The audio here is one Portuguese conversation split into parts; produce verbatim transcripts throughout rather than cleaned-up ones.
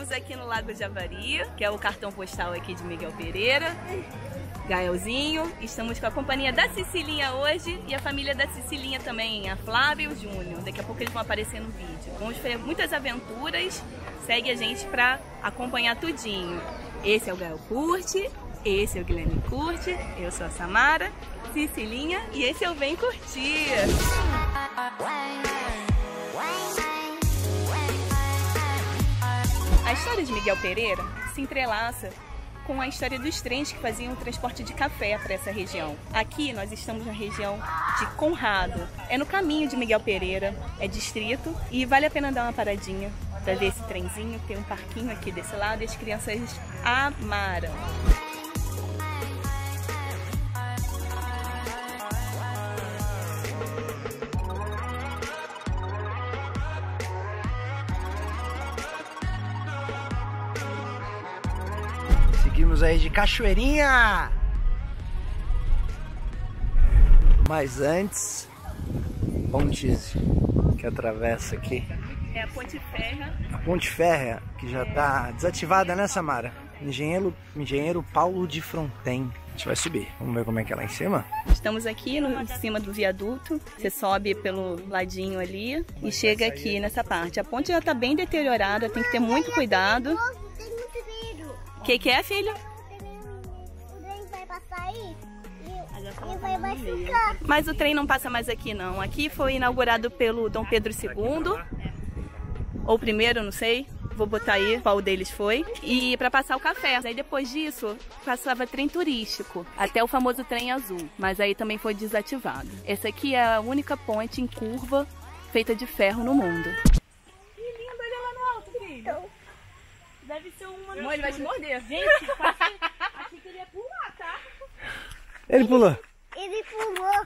Estamos aqui no Lago Javari, que é o cartão postal aqui de Miguel Pereira. Gaelzinho, estamos com a companhia da Cicilinha hoje e a família da Cicilinha também, a Flávia e o Júnior. Daqui a pouco eles vão aparecer no vídeo. Vamos fazer muitas aventuras, segue a gente pra acompanhar tudinho. Esse é o Gael Curte, esse é o Guilherme Curte, eu sou a Samara, Cicilinha e esse é o Vem Curtir. A história de Miguel Pereira se entrelaça com a história dos trens que faziam o transporte de café para essa região. Aqui nós estamos na região de Conrado. É no caminho de Miguel Pereira, é distrito e vale a pena dar uma paradinha para ver esse trenzinho. Tem um parquinho aqui desse lado e as crianças amaram. Seguimos aí de Cachoeirinha. Mas antes, pontes que atravessa aqui. É a Ponte Férrea. A Ponte Férrea, que já tá desativada, né, Samara? Engenheiro, engenheiro Paulo de Fronten. A gente vai subir. Vamos ver como é que é lá em cima? Estamos aqui no, em cima do viaduto. Você sobe pelo ladinho ali e chega aqui nessa parte. A ponte já tá bem deteriorada, tem que ter muito cuidado. O que, que é, filho? O trem vai passar aí e vai machucar. Mas o trem não passa mais aqui, não. Aqui foi inaugurado pelo Dom Pedro segundo. Ou primeiro, não sei. Vou botar aí qual deles foi. E para passar o café. Aí depois disso, passava trem turístico. Até o famoso trem azul. Mas aí também foi desativado. Essa aqui é a única ponte em curva feita de ferro no mundo. Que lindo, olha lá no alto, filho. Deve ser uma... Mãe, ele vai te morder. Gente, quase... achei que ele ia pular, tá? Ele pulou. Ele pulou.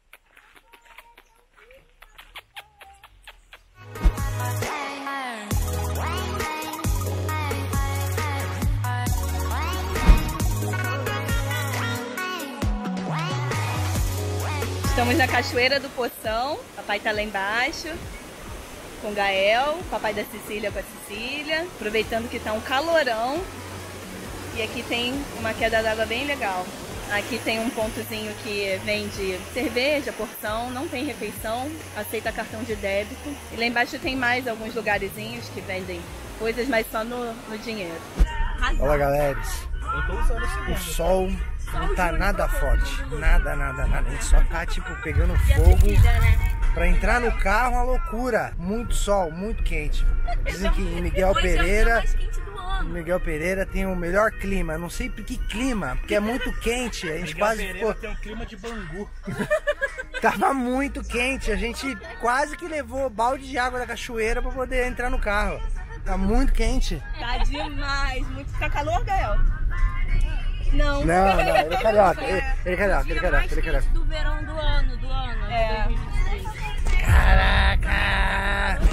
Estamos na Cachoeira do Poção. Papai tá lá embaixo com o Gael, papai da Cecília com a Cecília, aproveitando que tá um calorão. E aqui tem uma queda d'água bem legal. Aqui tem um pontozinho que vende cerveja, porção, não tem refeição, aceita cartão de débito. E lá embaixo tem mais alguns lugarzinhos que vendem coisas, mas só no, no dinheiro. Olha, galera, o sol não tá nada forte, nada, nada, nada. A gente só tá tipo pegando fogo. Pra entrar no carro, uma loucura. Muito sol, muito quente. Dizem que em Miguel Pereira, Miguel Pereira tem o melhor clima. Não sei por que clima, porque é muito quente. A gente Miguel quase Pereira ficou... tem um clima de Bangu. Tava muito quente. A gente quase que levou balde de água da cachoeira pra poder entrar no carro. Tá muito quente. Tá demais. Muito... Tá calor, Gael? Não. Não, não, ele é carioca. Ele, ele é carioca, ele é carioca, ele é carioca. Do verão do ano, do ano. É. dois mil e vinte e três. Caraca!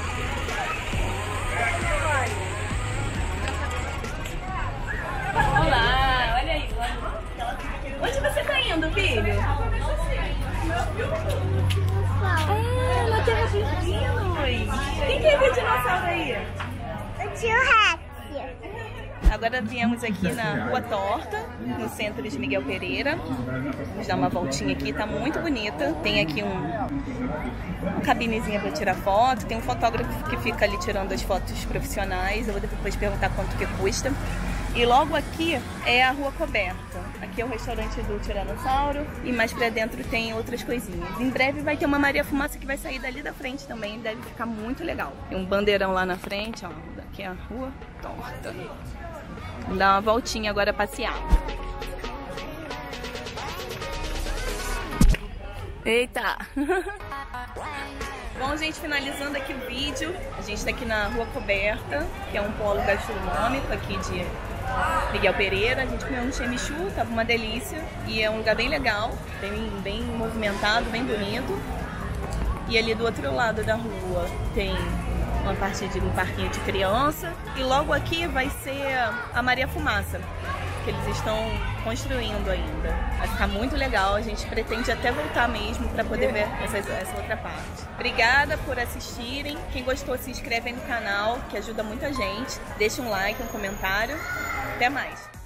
Olá, olha aí. Onde você tá indo, filho? Ah, na Terra dos Dinos. Quem quer ver dinossauro aí? O tio Rex. Agora viemos aqui na Rua Torta, no centro de Miguel Pereira. Vamos dar uma voltinha aqui, tá muito bonita. Tem aqui um, uma cabinezinha para tirar foto. Tem um fotógrafo que fica ali tirando as fotos profissionais. Eu vou depois perguntar quanto que custa. E logo aqui é a Rua Coberta. Aqui é o restaurante do Tiranossauro e mais pra dentro tem outras coisinhas. Em breve vai ter uma Maria Fumaça que vai sair dali da frente também, deve ficar muito legal. Tem um bandeirão lá na frente, ó. Daqui é a Rua Torta. Vamos dar uma voltinha agora passear. Eita! Bom, gente, finalizando aqui o vídeo, a gente tá aqui na Rua Coberta, que é um polo gastronômico aqui de Miguel Pereira. A gente comeu um chemichu, tava uma delícia. E é um lugar bem legal, bem, bem movimentado, bem bonito. E ali do outro lado da rua tem uma parte de um parquinho de criança. E logo aqui vai ser a Maria Fumaça. que eles estão construindo ainda. Vai ficar muito legal, a gente pretende até voltar mesmo para poder ver essa, essa outra parte. Obrigada por assistirem. Quem gostou, se inscreve aí no canal, que ajuda muita gente. Deixa um like, um comentário. Até mais!